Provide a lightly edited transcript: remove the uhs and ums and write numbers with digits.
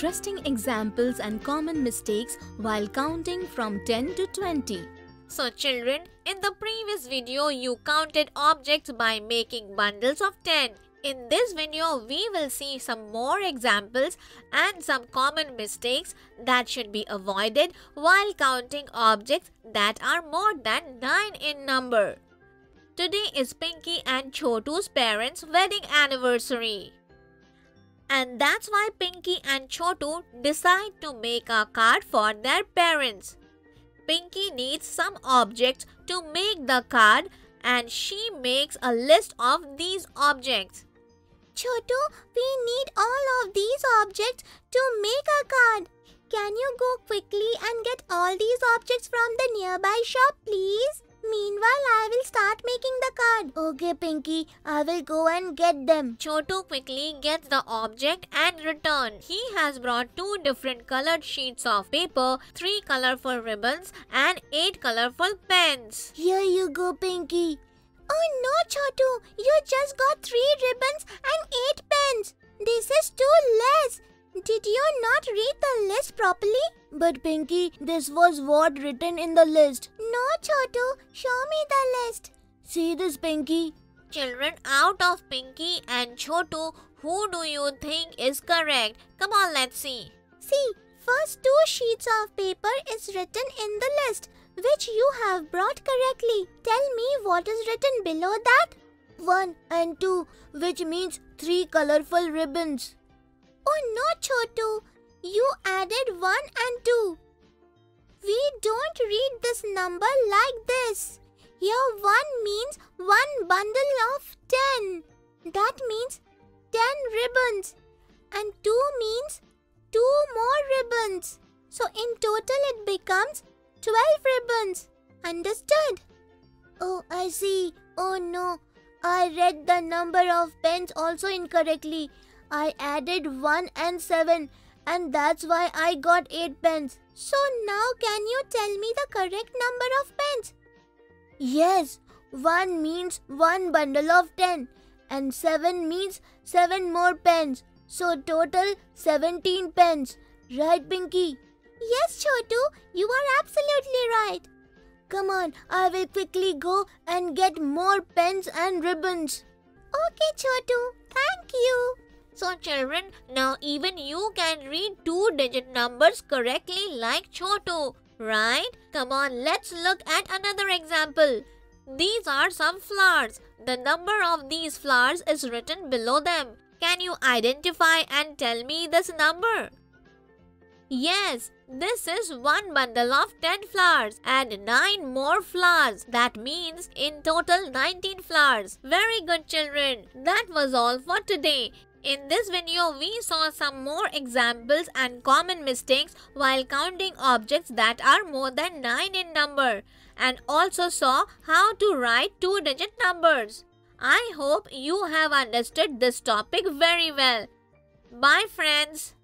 interesting examples and common mistakes while counting from 10 to 20. So children, in the previous video you counted objects by making bundles of 10. In this video we will see some more examples and some common mistakes that should be avoided while counting objects that are more than 9 in number. Today is Pinky and Chotu's parents' wedding anniversary. And that's why Pinky and Chotu decide to make a card for their parents. Pinky needs some objects to make the card and she makes a list of these objects. Chotu, we need all of these objects to make a card. Can you go quickly and get all these objects from the nearby shop, please? Meanwhile, I will start making the card. Okay, Pinky, I will go and get them. Chotu quickly gets the object and returns. He has brought 2 different colored sheets of paper, 3 colorful ribbons and 8 colorful pens. Here you go, Pinky. Oh no, Chotu, you just got 3 ribbons and 8 pens. This is too less. Did you not read the list properly? But Pinky, this was what written in the list. No, Chotu, show me the list. See this, Pinky? Children, out of Pinky and Chotu, who do you think is correct? Come on, let's see. See, first 2 sheets of paper is written in the list, which you have brought correctly. Tell me what is written below that? 1 and 2, which means 3 colorful ribbons. Oh no, Chotu, you added 1 and 2. We don't read this number like this. Here 1 means 1 bundle of 10. That means 10 ribbons. And 2 means 2 more ribbons. So in total it becomes 12 ribbons. Understood? Oh, I see. Oh no, I read the number of pens also incorrectly. I added 1 and 7 and that's why I got 8 pens. So now can you tell me the correct number of pens? Yes, 1 means 1 bundle of 10 and 7 means 7 more pens. So total 17 pens. Right, Pinky? Yes, Chotu, you are absolutely right. Come on, I will quickly go and get more pens and ribbons. Okay, Chotu, thank you. So children, now even you can read 2-digit numbers correctly like Chotu, right? Come on, let's look at another example. These are some flowers. The number of these flowers is written below them. Can you identify and tell me this number? Yes, this is 1 bundle of 10 flowers and 9 more flowers. That means in total 19 flowers. Very good, children. That was all for today. In this video, we saw some more examples and common mistakes while counting objects that are more than 9 in number and also saw how to write 2-digit numbers. I hope you have understood this topic very well. Bye friends.